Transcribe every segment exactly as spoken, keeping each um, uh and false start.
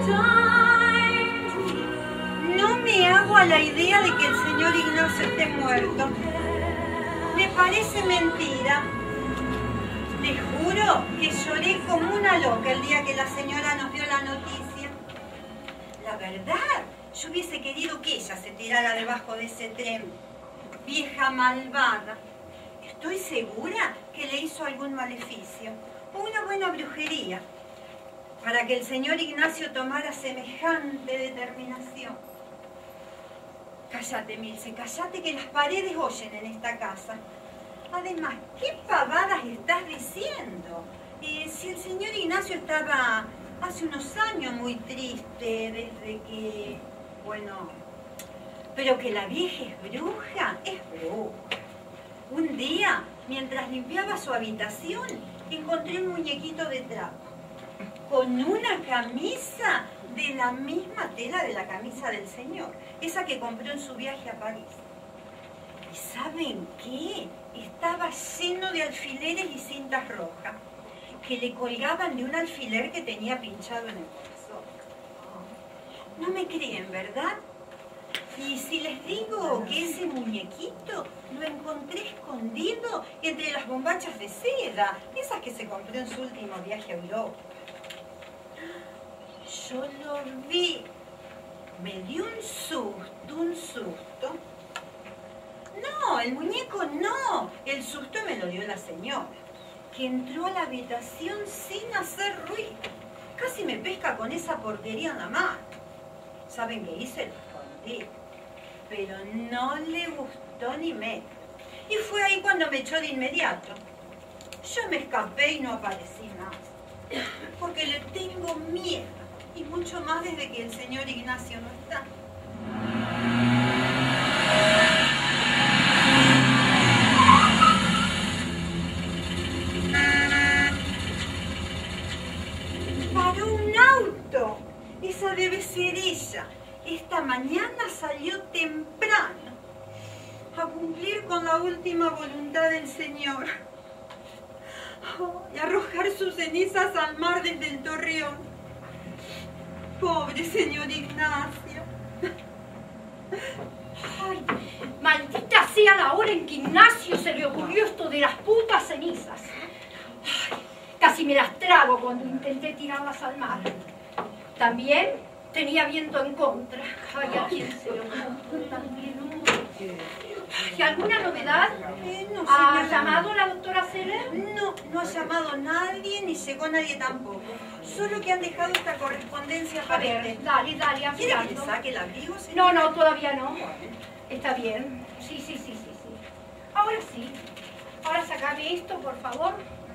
No me hago a la idea de que el señor Ignacio esté muerto. Me parece mentira. Te juro que lloré como una loca el día que la señora nos dio la noticia. La verdad, yo hubiese querido que ella se tirara debajo de ese tren. Vieja malvada. Estoy segura que le hizo algún maleficio o una buena brujería para que el señor Ignacio tomara semejante determinación. Cállate, Milce, cállate, que las paredes oyen en esta casa. Además, ¿qué pavadas estás diciendo? Eh, si el señor Ignacio estaba hace unos años muy triste, desde que... bueno... pero que la vieja es bruja, es bruja. Un día, mientras limpiaba su habitación, encontré un muñequito de trapo, con una camisa de la misma tela de la camisa del señor, esa que compró en su viaje a París. ¿Y saben qué? Estaba lleno de alfileres y cintas rojas, que le colgaban de un alfiler que tenía pinchado en el corazón. No me creen, ¿verdad? Y si les digo que ese muñequito lo encontré escondido entre las bombachas de seda, esas que se compró en su último viaje a Europa. Yo lo vi, me dio un susto, un susto. No, el muñeco no, el susto me lo dio la señora, que entró a la habitación sin hacer ruido. Casi me pesca con esa porquería en la mano. ¿Saben qué hice? Lo escondí. Pero no le gustó ni medio. Y fue ahí cuando me echó de inmediato. Yo me escapé y no aparecí más. Porque le tengo miedo. Y mucho más desde que el señor Ignacio no está. Paró un auto. Esa debe ser ella. Esta mañana salió temprano a cumplir con la última voluntad del Señor. Oh, y arrojar sus cenizas al mar desde el torreón. Pobre señor Ignacio. Ay, maldita sea la hora en que Ignacio se le ocurrió esto de las putas cenizas. Ay, casi me las trago cuando intenté tirarlas al mar. También tenía viento en contra. Ay, ¿a quién se le ocurrió también? ¿Y alguna novedad? Eh, no, ¿Ha llamado la doctora Seller? No, no ha llamado nadie, ni llegó nadie tampoco. Solo que han dejado esta correspondencia para A ver, usted. dale, dale, ¿Quiere que le afilando. saque el abrigo, No, señora? no, todavía no. Está bien. Sí, sí, sí, sí, sí. Ahora sí. Ahora sacame esto, por favor.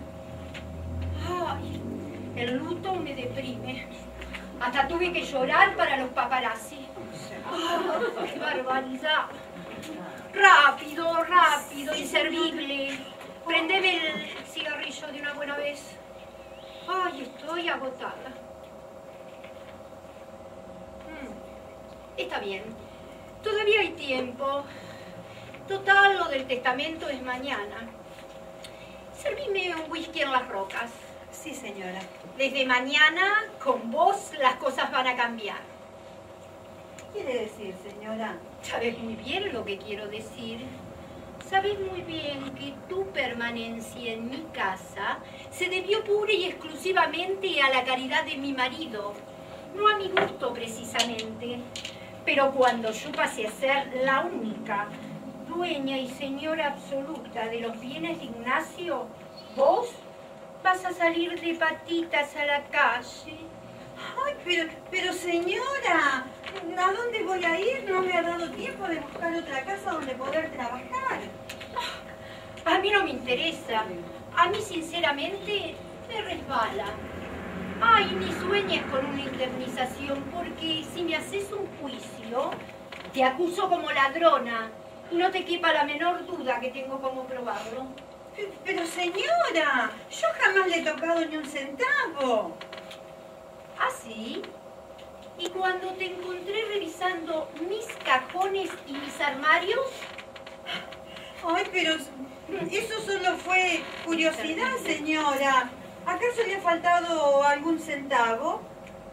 Ay, el luto me deprime. Hasta tuve que llorar para los paparazzi. ¡Ay, qué barbaridad! Rápido, rápido, inservible. Prendeme el cigarrillo de una buena vez. Ay, estoy agotada. Mm, está bien. Todavía hay tiempo. Total, lo del testamento es mañana. Servime un whisky en las rocas. Sí, señora. Desde mañana, con vos, las cosas van a cambiar. ¿Qué quiere decir, señora? Sabes muy bien lo que quiero decir. Sabes muy bien que tu permanencia en mi casa se debió pura y exclusivamente a la caridad de mi marido. No a mi gusto, precisamente. Pero cuando yo pasé a ser la única dueña y señora absoluta de los bienes de Ignacio, vos vas a salir de patitas a la calle. Ay, pero, pero señora, ¿a dónde voy a ir? No me ha dado tiempo de buscar otra casa donde poder trabajar. A mí no me interesa. A mí, sinceramente, me resbala. Ay, ni sueñes con una indemnización, porque si me haces un juicio, te acuso como ladrona. Y no te quepa la menor duda que tengo cómo probarlo. Pero, pero señora, yo jamás le he tocado ni un centavo. ¿Ah, sí? Y cuando te encontré revisando mis cajones y mis armarios... Ay, pero eso solo fue curiosidad, señora. ¿Acaso le ha faltado algún centavo?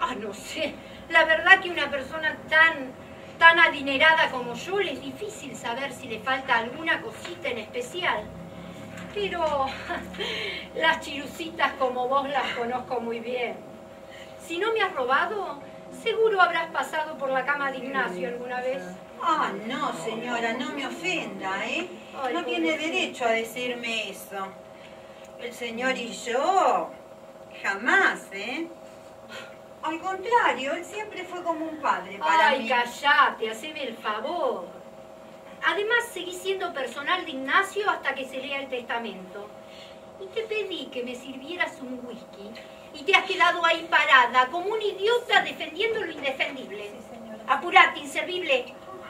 Ah, no sé. La verdad que una persona tan, tan adinerada como yo le es difícil saber si le falta alguna cosita en especial. Pero las chirucitas como vos las conozco muy bien. Si no me has robado, seguro habrás pasado por la cama de Ignacio alguna vez. Ah, no, señora, no me ofenda, ¿eh? Ay, no tiene pobrecita. derecho a decirme eso. El señor y yo, jamás, ¿eh? Al contrario, él siempre fue como un padre para Ay, mí. callate, haceme el favor. Además, seguí siendo personal de Ignacio hasta que se lea el testamento. Y te pedí que me sirvieras un whisky y te has quedado ahí parada como un idiota defendiendo lo indefendible. Sí, señora. Apurate, inservible.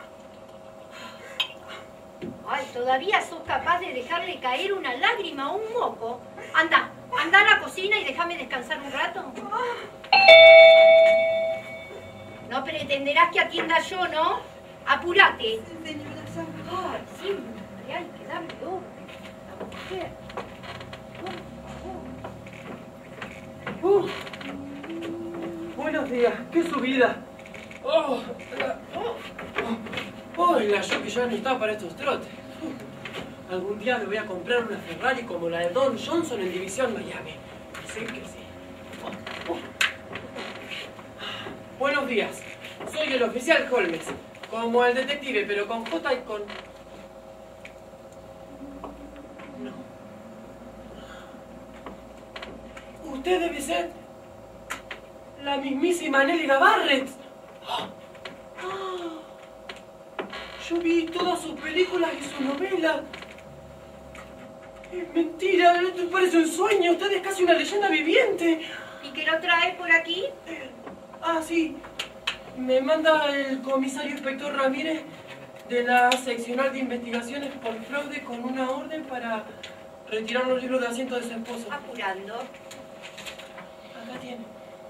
Ay, todavía sos capaz de dejarle caer una lágrima o un moco. Anda, anda a la cocina y déjame descansar un rato. No pretenderás que atienda yo, ¿no? Apurate. Sí, señora, sabe. Ay, siempre hay que darle orden a la mujer. Por favor. Uh, buenos días, qué subida. Oh, la, oh, oh, la yo que ya no está para estos trotes. Uh, algún día me voy a comprar una Ferrari como la de Don Johnson en División Miami. Sí que sí. Oh, oh. Buenos días, soy el oficial Holmes, como el detective, pero con J y con... No. Usted debe ser la mismísima Nelly Barrett. ¡Ah! Yo vi todas sus películas y sus novelas. Es mentira, esto parece un sueño. Usted es casi una leyenda viviente. ¿Y qué lo traes por aquí? Eh, ah, sí. Me manda el comisario inspector Ramírez de la seccional de investigaciones por fraude con una orden para retirar los libros de asiento de su esposo. Apurando. Acá tiene.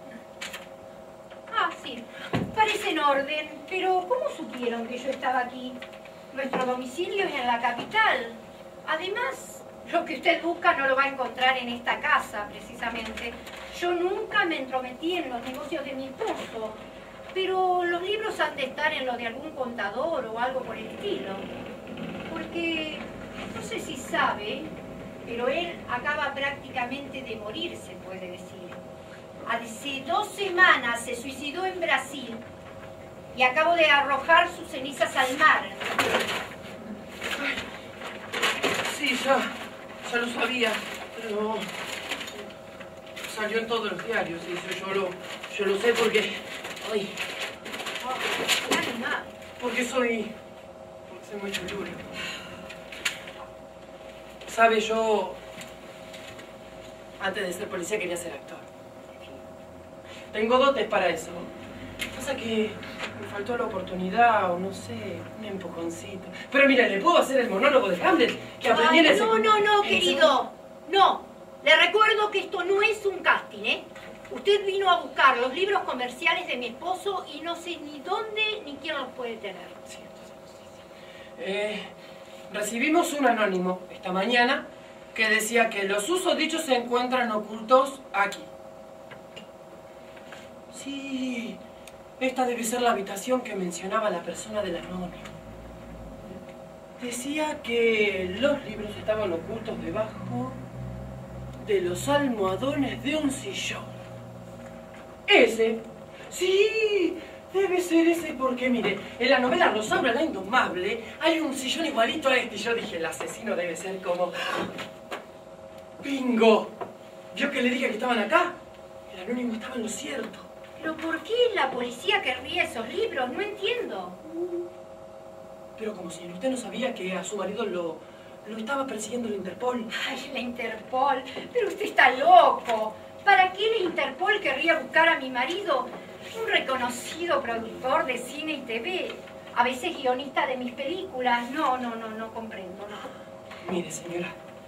Ah, sí. Parece en orden. Pero, ¿cómo supieron que yo estaba aquí? Nuestro domicilio es en la capital. Además, lo que usted busca no lo va a encontrar en esta casa, precisamente. Yo nunca me entrometí en los negocios de mi esposo. Pero los libros han de estar en lo de algún contador o algo por el estilo. Porque, no sé si sabe, pero él acaba prácticamente de morir, se puede decir. Hace dos semanas se suicidó en Brasil y acabo de arrojar sus cenizas al mar. Sí, ya, ya lo sabía, pero salió en todos los diarios, y eso yo lo, yo lo sé porque, ay, Oh, qué animal. porque soy, porque soy muy chulura. Sabe, yo, antes de ser policía quería ser actor. Tengo dotes para eso. Pasa que me faltó la oportunidad, o no sé, un empujoncito. Pero mira, le puedo hacer el monólogo de Hamlet que aprendí en Ay, el no, secu- no, no, en el querido. No. Le recuerdo que esto no es un casting, ¿eh? Usted vino a buscar los libros comerciales de mi esposo y no sé ni dónde ni quién los puede tener. Cierto, cierto, sí, sí. Eh, recibimos un anónimo esta mañana que decía que los susodichos se encuentran ocultos aquí. Sí, esta debe ser la habitación que mencionaba la persona del anónimo. Decía que los libros estaban ocultos debajo de los almohadones de un sillón. ¿Ese? Sí, debe ser ese porque, mire, en la novela Rosaura la Indomable hay un sillón igualito a este. Y yo dije, el asesino debe ser como... ¡Bingo! ¿Vio que le dije que estaban acá? El anónimo estaba en lo cierto. ¿Pero por qué la policía querría esos libros? No entiendo. Pero como si usted no sabía que a su marido lo, lo estaba persiguiendo el Interpol. Ay, la Interpol. Pero usted está loco. ¿Para qué la Interpol querría buscar a mi marido? Un reconocido productor de cine y T V. A veces guionista de mis películas. No, no, no, no comprendo, no. Mire, señora,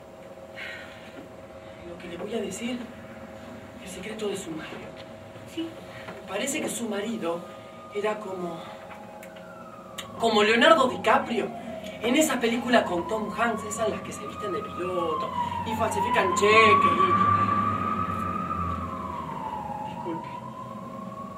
lo que le voy a decir es el secreto de sumario. Sí. Parece que su marido era como... como Leonardo DiCaprio. En esa película con Tom Hanks, esas las que se visten de piloto y falsifican cheques y... Disculpe.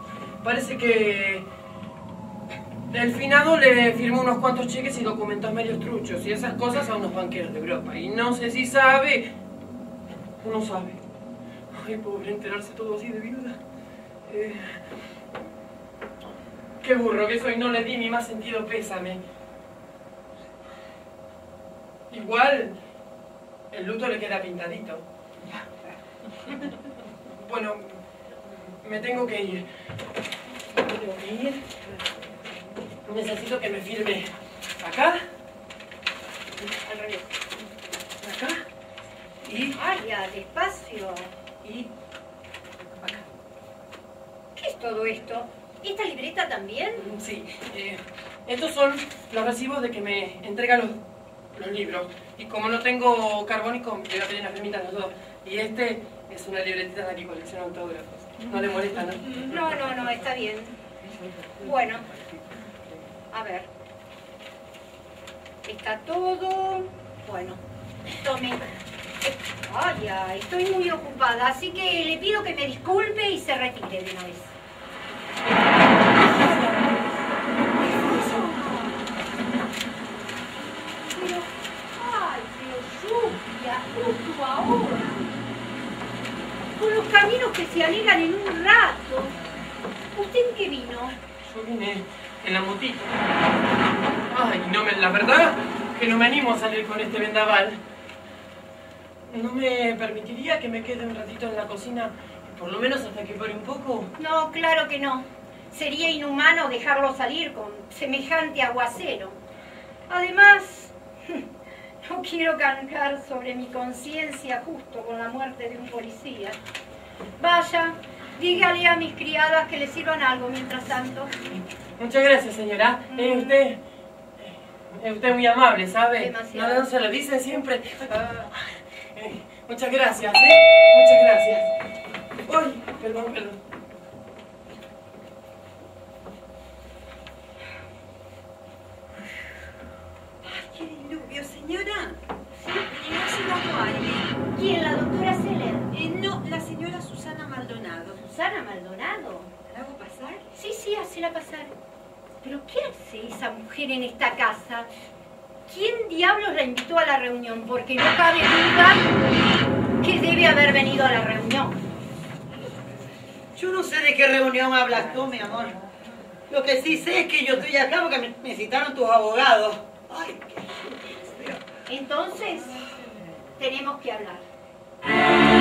parece que el finado le firmó unos cuantos cheques y documentos medios truchos y esas cosas a unos banqueros de Europa. Y no sé si sabe o no sabe. Ay, pobre, enterarse todo así de viuda. Eh, qué burro que soy, no le di mi más sentido pésame. Igual, el luto le queda pintadito. Bueno, me tengo que ir. Me tengo que ir. Necesito que me firme acá. Al revés. Acá. Y... Vaya, despacio. Y... acá. ¿Qué es todo esto? ¿Esta libreta también? Sí. Eh, estos son los recibos de que me entregan los, los libros. Y como no tengo carbónico, me voy a pedir unas firmitas los dos. Y este es una libretita de aquí, colección de autógrafos. No le molesta, ¿no? No, no, no, está bien. Bueno, a ver. Está todo... Bueno, tome. Vaya, estoy muy ocupada, así que le pido que me disculpe y se retire de una vez. Pero, ay, pero lluvia, justo ahora. Con los caminos que se alegan en un rato. ¿Usted en qué vino? Yo vine en la motito. Ay, no me, la verdad que no me animo a salir con este vendaval. ¿No me permitiría que me quede un ratito en la cocina, por lo menos hasta que pare un poco? No, claro que no. Sería inhumano dejarlo salir con semejante aguacero. Además, no quiero cargar sobre mi conciencia justo con la muerte de un policía. Vaya, dígale a mis criadas que le sirvan algo mientras tanto. Muchas gracias, señora. Mm. Es usted... Es usted muy amable, ¿sabe? Demasiado. No, no se lo dicen siempre. Ah, eh, muchas gracias, ¿eh? Muchas gracias. Uy, perdón, perdón. Ay, qué diluvio, señora. Sí, ¿ha llegado alguien? ¿Quién? ¿La doctora Seller? Eh, no, la señora Susana Maldonado. ¿Susana Maldonado? ¿La hago pasar? Sí, sí, hacela pasar. ¿Pero qué hace esa mujer en esta casa? ¿Quién diablos la invitó a la reunión? Porque no cabe duda que debe haber venido a la reunión. Yo no sé de qué reunión hablas tú, mi amor. Lo que sí sé es que yo estoy acá porque me, me citaron tus abogados. Ay, qué... Entonces, tenemos que hablar.